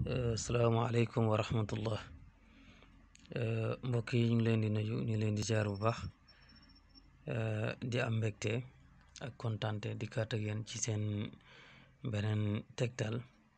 Asalaamaaleykum wa rahmatullah. Mbokk yi ñu ngi leen di nuyu ñu leen di jaar bu baax di am mbégte ak kontante di kàtt ak yéen ci seen beneen tegtal.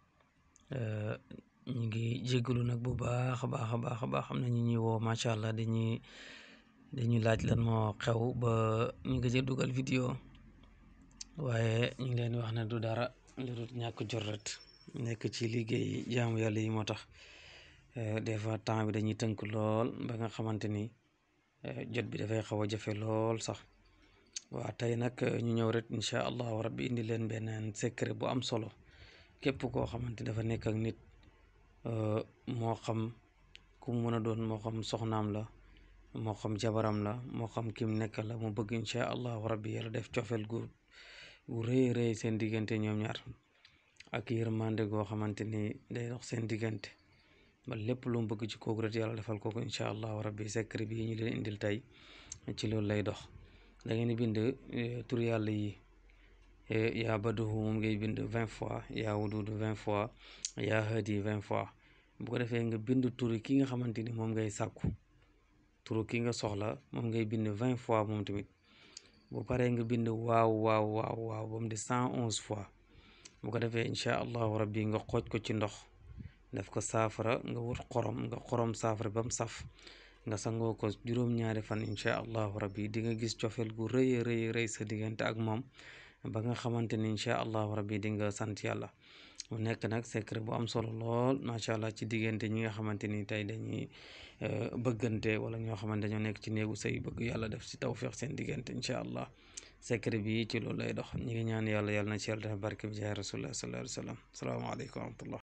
ñu ngi jégalu nag bu baax a baax a baax a baax am na ñu ñuy woo macha allah dañuy laaj lan moo xew ba ñu ngi jël dugal vidéo waaye ñu ngi leen wax ne du dara lu dul ñàkk jot rek nekk ci liggéey jaamu yàlla yi moo tax des fois temps bi dañuy tënk lool ba nga xamante ni jot bi dafay xaw a jafe lool sax. waa tey nag ñu ñëw rek incha allahu rabbi indi leen beneen secret bu am solo képp koo xamante dafa nekk ak nit moo xam ku mu mën a doon moo xam soxnaam la moo xam jabaram la moo xam kim nekk la mu bëgg incha allahu rabbi yàlla def cofeel gu rëy rëy seen diggante ñoom ñaar ak yërmande goo xamante ni day dox seen diggante ba lépp lu mu bëgg ci kooku rek yàlla defal kooku incha allahu rabbi secret bi ñu leen indil tey ci loolu lay dox. da ngeen di bind tur yàlla yi yaa baduhu moom ngay bind 20 fois yaa wududu 20 fois yaa hadi 20 fois bu ko defee nga bind turu ki nga xamante ni moom ngay sàkku turu ki nga soxla moom ngay bind 20 fois moom tamit bu paree nga bind waaw waaw waaw waaw ba mu di 111 fois bu ko defee incha allahu rabbi nga xooj ko ci ndox def ko saafara nga wut xorom nga xorom saafara ba mu saf nga sangoo ko juróom-ñaari fan incha allahu rabbi di nga gis cofeel gu rëy rëy rëy sa diggante ak moom ba nga xamante ni incha allahu rabbi di nga sant yàlla. mu nekk nag secret bu am solo lool macha allah ci diggante ñi nga xamante ni tey dañuy bëggante wala ñoo xamante dañoo nekk ci néegu sëy bëgg yàlla def ci tawfiq seen diggante incha allah secret bi ci loolu lay dox ñi ngi ñaan yàlla na ci yàlla def barke bi jaay rasulullah sallallahu alayhi wa sallam salaamaaleykum wa rahmatullah.